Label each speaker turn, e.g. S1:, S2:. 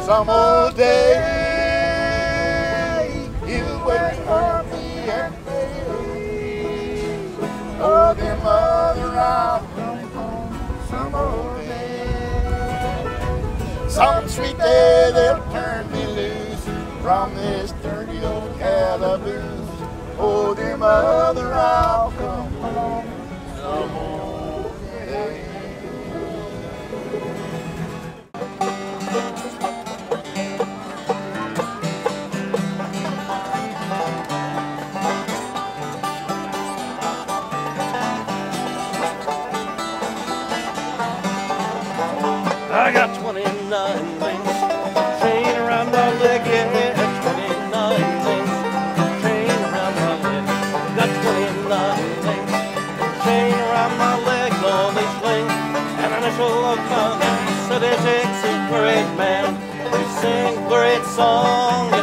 S1: some old day. He'll wait for me and pray. Oh, dear mother, I'll come home some old day. Some sweet day they'll turn me loose from this dirty old calaboose. Oh, dear mother, I'll come home some old day.
S2: I got 29 things, chain around my leg, yeah, 29 things, chain around my leg. Got 29 things, chain around my leg, all these things, and an initial of my name. So it takes a great man to sing a great song.